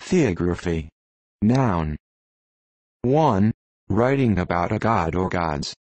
Theography. Noun. 1. Writing about a god or gods.